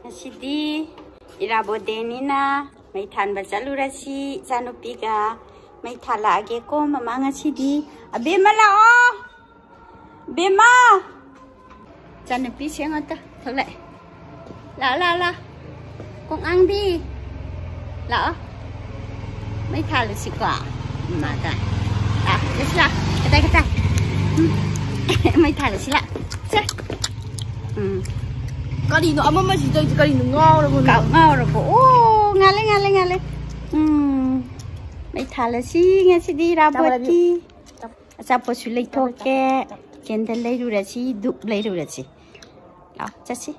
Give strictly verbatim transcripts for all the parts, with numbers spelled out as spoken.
Sidi irabodenina may than basalurasi sanupiga may thala age ko mamanga sidi abema lao bema sanupi sengata thole la la la con ăn đi lỡ mấy thà là xịt quả mà ta à cái gì cái tay cái tay mấy thà là xịt lại chết ừ cái gì nó mà chỉ chơi cái gì nó ngon rồi cậu ngon rồi ô ngon lên ngon lên ngon lên ừ mấy thà là xí nghe xí đi ra bớt đi sao bớt xí lấy thôi ke kiến thân lấy rồi xí đục lấy rồi xí đó chắc xí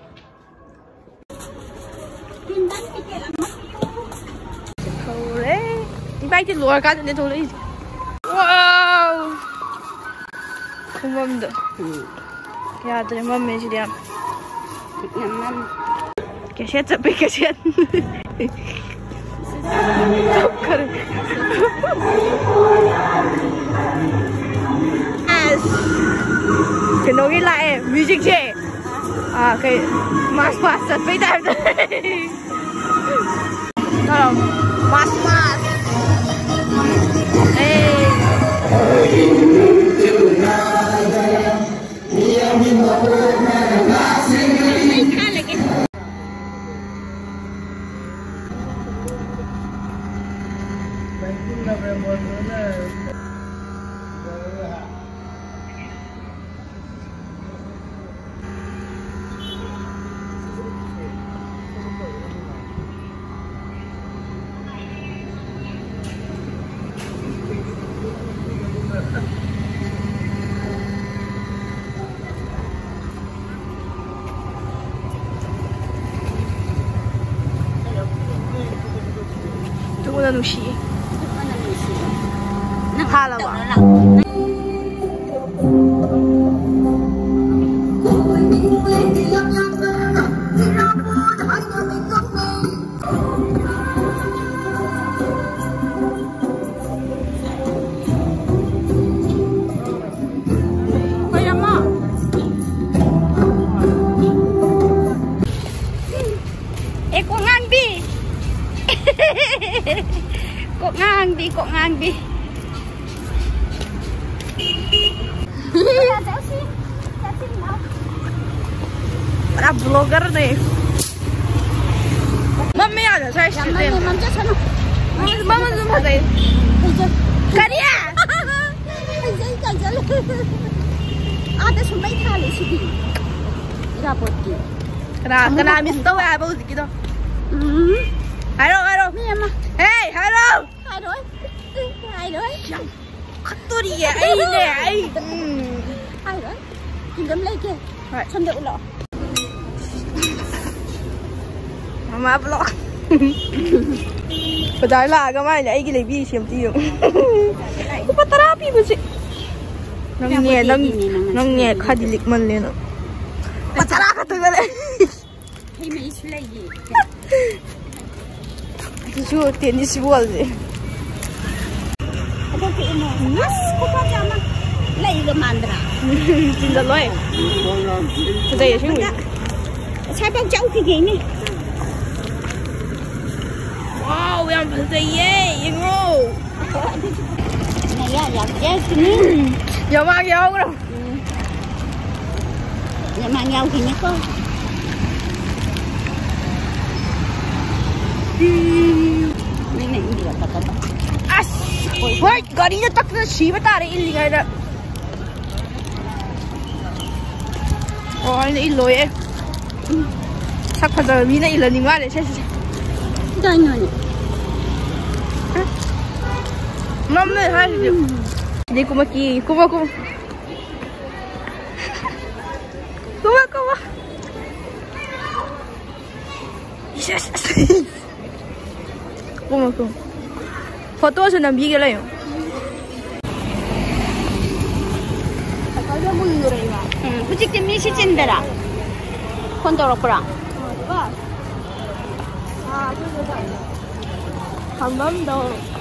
đi bay trên lúa cá đến thôi đi wow không mâm được ya tadi mâm mình chỉ làm năm năm cái xe chậm bị cái xe cái nó ghi lại music chế à cái mass mass rất phải đẹp đấy đó mass mass hey中国的鲁西，怕了吧？为什么？哎，公安币。Kok ngang đi, kok ngang đi. Para vlogger nih. Mami ada saya sih. Mama zoom ada. Karya. Ada sumbai thali sih. Rapoti. Kena kena misto ya bau gitu. Hmm. Hello, hello. Hey, hello. Hai rồi. Hai rồi. Khất tôi đi à, ai nè, ai. Hai rồi. Nhìn đấm lấy kìa. Rồi, chân đậu lọ. Mama vlog. Bây giờ là cái mai này cái này bị xem tiêu. Có bắt terapi mà chị. Nông nhẹ, nông nông nhẹ khai đi lịch mình lên. Bắt terapi tôi cái này. Hay mấy số là gì? Chú tiền đi xua gì? Ada ke ino? Mas, kupa jama. Lai ke mandra. Chính là lỗi. Thật đây chứ. Sao tao cháu cái gì nè? Wow, em phải đây ye, yên ngô. Này ya, ya ya sini. Giờ mang nhau đâu? Ya mang nhau thì nhớ cô. Này này đi gặp tao tao. Ôi, gari nó tắc nó xí với ta đấy in ngay đó. Ôi, nó in lối em. Chắc phải giờ mi nó in là nhìn qua để xem xem. Đây này. Năm mươi hai triệu. Đi cùng kia, cùng cùng. Cùng cùng. Yes. Cùng cùng. Foto sudah bikin lah yo. Kalau mau nurut ya. Hmm, bujuk demi si cendera. Kontrol perang. Ah, betul. Hamam dah.